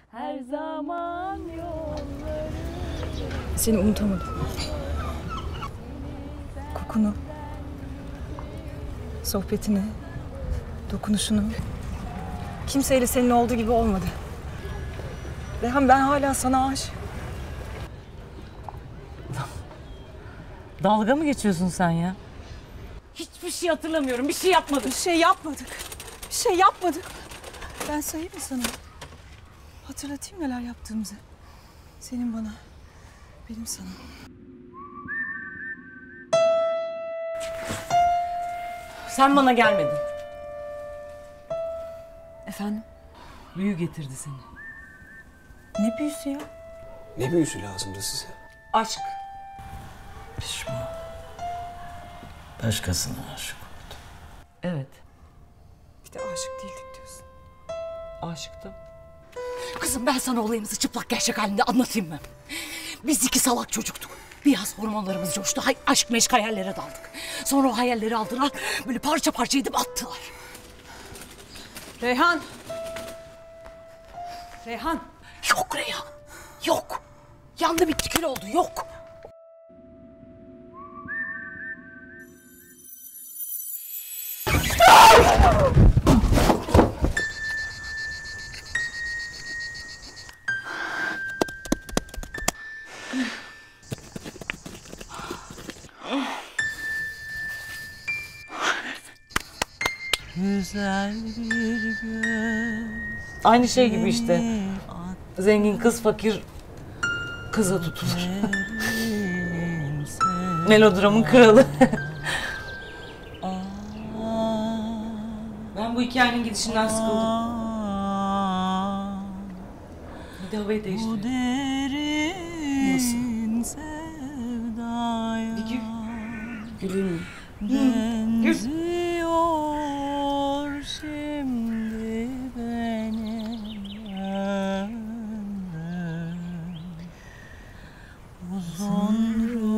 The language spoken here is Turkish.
her zaman yolları. Seni unutamadım. Kokunu, sohbetini, dokunuşunu. Kimseyle senin olduğu gibi olmadı. Reyhan, ben hala sana aşığım. Dalga mı geçiyorsun sen ya? Hiçbir şey hatırlamıyorum. Bir şey yapmadık. Bir şey yapmadık. Bir şey yapmadık. Ben sayayım mı sana? Hatırlatayım neler yaptığımızı. Senin bana, benim sana. Sen bana gelmedin. Efendim? Büyü getirdi seni. Ne büyüsü ya? Ne büyüsü lazımdı size? Aşk. Pişman. Başkasına aşık oldu. Evet. Bir de aşık değildik diyorsun. Aşıktım. Kızım, ben sana olayımızı çıplak gerçek halinde anlatayım mı? Biz iki salak çocuktuk. Biraz hormonlarımız coştu. Aşk meşk hayallere daldık. Sonra o hayalleri aldılar. Böyle parça parça edip attılar. Reyhan! Reyhan! Yok Reyhan. Yok. Yandı bitti, kül oldu. Yok. Güzel bir göz. Aynı şey gibi işte. Zengin kız fakir kıza tutulur. Melodramın kralı. Ben bu hikayenin gidişinden sıkıldım. Bir de havayı değiştirelim. Nasıl? Bir gül. Gülür mü? Gül. Şimdi benim ömrüm uzun